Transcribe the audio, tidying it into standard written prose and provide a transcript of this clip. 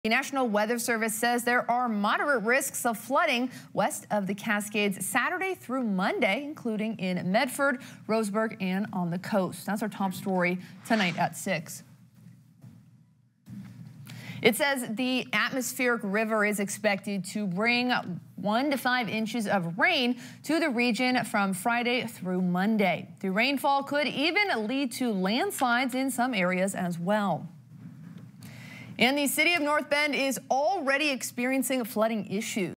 The National Weather Service says there are moderate risks of flooding west of the Cascades Saturday through Monday, including in Medford, Roseburg, and on the coast. That's our top story tonight at 6. It says the atmospheric river is expected to bring 1 to 5 inches of rain to the region from Friday through Monday. The rainfall could even lead to landslides in some areas as well. And the city of North Bend is already experiencing flooding issues.